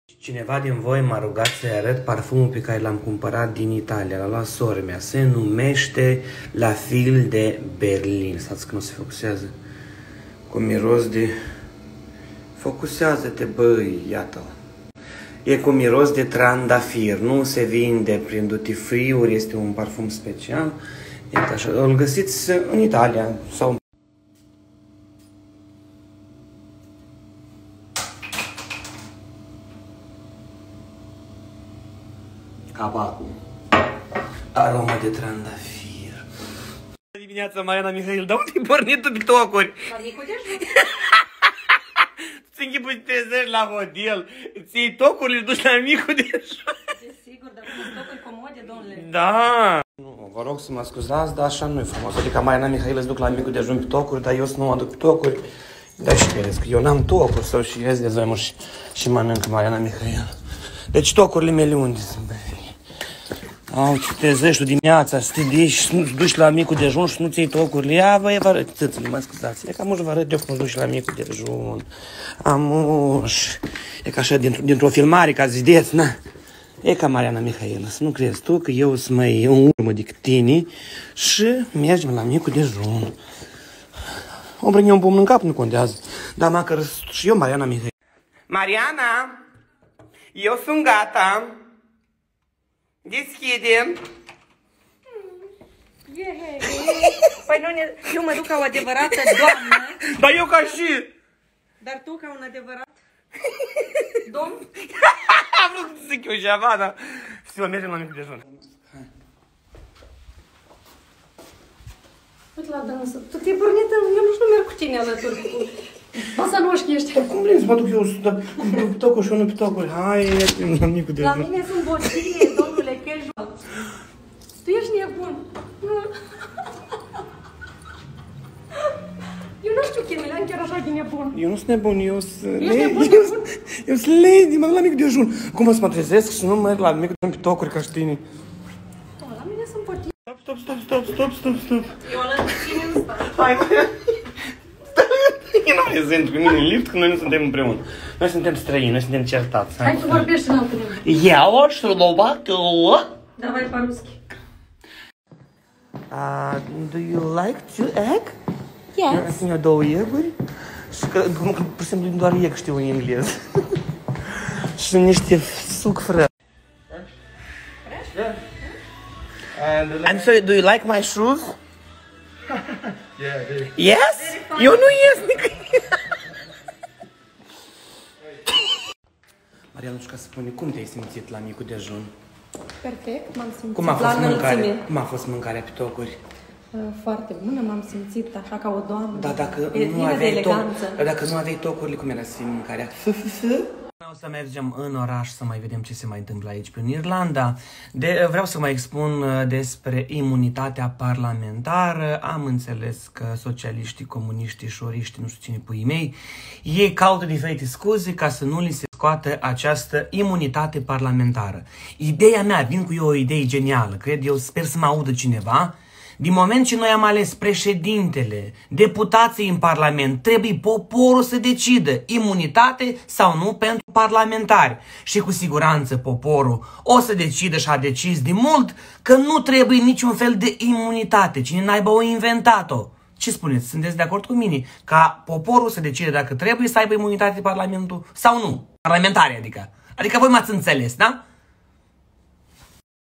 Cineva din voi m-a rugat să-i arăt parfumul pe care l-am cumpărat din Italia, l-a luat sora mea. Se numește La Fil de Berlin. Stați că nu se focusează. Cu miros de... Focusează-te, băi, iată-l. E cu miros de trandafir, nu se vinde prin duty free-uri, este un parfum special. Iată așa, îl găsiți în Italia sau... Cabacul. Aroma de trandafir. Bună dimineața, Mariana Mihail, dar unde-i pornit tu TikTok-uri? La micul dejun. Ți închipui să te trezești la hotel, îți iei tocurile și duci la micul dejun. Desigur, dar cu tocuri comode, domnule. Da. Nu, vă rog să mă scuzați, dar așa nu e frumos. Adică Mariana Mihail îți duc la micul dejun pe tocuri, dar eu să nu mă duc pe tocuri. Da, și crezi că eu n-am tocuri sau și ies de zămuri și mănânc Mariana Mihail. Deci tocurile mele unde sunt, băi? Au, te trezești dimineața, să te duci, să nu duci la micul dejun și nu-ți iei tocurile. Ia, băi, vă arăt, țâțele, mă scuzați. E ca muș vă arăt eu cum duci la micul dejun. Amuș. E ca așa, dintr-o filmare, ca zideți, na. E ca Mariana Mihail, să nu crezi tu că eu sunt mai în urmă decât tine și mergem la micul dejun. O prinde un pumn în cap, nu contează. Dar măcar și eu, Mariana Mihail. Mariana, eu sunt gata. Deschidem. Păi nu ne... Eu mă duc ca o adevărată doamnă. Dar eu ca și... Dar tu ca un adevărat domn? Am vrut să zic eu ceva, dar... Să mergem la micul dejun. Uite la dansă. Tu te-ai pornit, eu nu merg cu tine alături. Basanoșchi ești. Cum vrei să mă duc eu pe tocuri și unul pe tocuri? Hai, la micul dejun. La mine sunt botine, domnule, casual. Tu ești nebun. Eu nu știu, Chemelean, chiar așa de nebun. Eu nu sunt nebun, eu sunt... Ești nebun? Eu sunt lady, mă duc la micul dejun. Cum o să mă trezesc și nu merg la micul dejun pe tocuri ca și tine? La mine sunt botine. Stop. Eu la tine în spate. Hai, eu nu mai sunt cu mine în lift, că noi nu suntem împreună. Noi suntem străini, noi suntem certați. Hai să vorbești în altă limba. Я Slovakia. Давай по-русски. Do you like to egg? Yes. Sunt eu două ieguri. Și că, pur și simplu, doar ieg știu în engleză. Și niște suc fresh. And so, do you like my shoes? Yeah, Yes? Eu nu ies nicăieri. Marianușca, spune, cum te-ai simțit la micul dejun? Perfect, m-am simțit Cum a fost la mâncarea? înălțime. Cum a fost mâncarea pe tocuri? Foarte bună, m-am simțit așa ca o doamnă. Da, dacă E nu plină de aveai eleganță. dacă nu aveai tocurile, cum era să fie mâncarea? O să mergem în oraș să mai vedem ce se mai întâmplă aici prin Irlanda. Vreau să mai expun despre imunitatea parlamentară. Am înțeles că socialiștii, comuniștii și oriștii, nu știu cine puii mei, ei caută diferite scuze ca să nu li se scoată această imunitate parlamentară. Ideea mea, vin cu eu o idee genială, cred eu, sper să mă audă cineva. Din moment ce noi am ales președintele, deputații în Parlament, trebuie poporul să decidă imunitate sau nu pentru parlamentari. Și cu siguranță poporul o să decidă și a decis de mult că nu trebuie niciun fel de imunitate. Cine n-aibă o inventat-o. Ce spuneți? Sunteți de acord cu mine? Ca poporul să decide dacă trebuie să aibă imunitate Parlamentul sau nu? Parlamentari, adică. Adică voi m-ați înțeles, da?